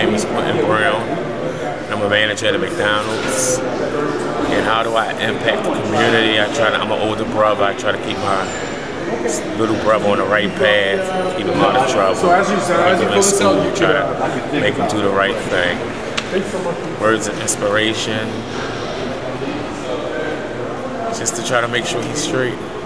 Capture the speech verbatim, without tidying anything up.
name is Quintin Brown. I'm a manager at a McDonald's. And how do I impact the community? I try to, I'm an older brother. I try to keep my little brother on the right path, keep him out of trouble. So as you said, keep him in school, try to make him do the right thing. Words of inspiration, just to try to make sure he's straight.